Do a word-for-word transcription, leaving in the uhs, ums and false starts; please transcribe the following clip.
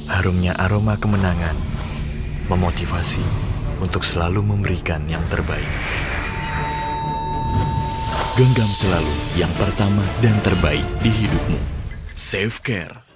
Harumnya aroma kemenangan memotivasi untuk selalu memberikan yang terbaik. Genggam selalu yang pertama dan terbaik di hidupmu. Safecare.